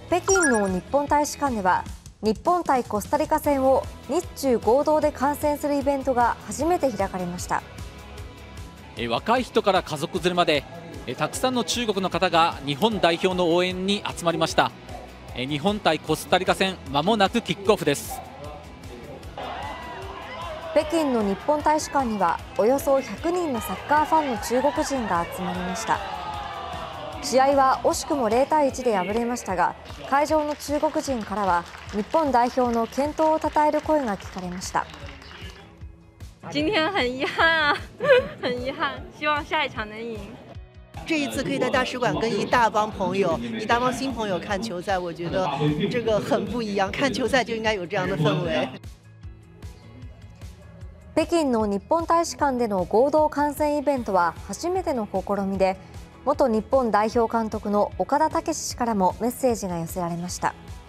北京の日本大使館では日本対コスタリカ戦を日中合同で観戦するイベントが初めて開かれました。 若い人から家族連れまでたくさんの中国の方が日本代表の応援に集まりました。日本対コスタリカ戦、まもなくキックオフです。 北京の日本大使館にはおよそ100人のサッカーファンの中国人が集まりました。試合は惜しくも0対1で敗れましたが、会場の中国人からは日本代表の健闘をたたえる声が聞かれました。 今天很遗憾啊，很遗憾，希望下一场能赢。 这一次可以在大使馆跟一大帮朋友、一大帮新朋友看球赛，我觉得这个很不一样。看球赛就应该有这样的氛围。 北京の日本大使館での合同観戦イベントは初めての試みで、元日本代表監督の岡田武史氏からもメッセージが寄せられました。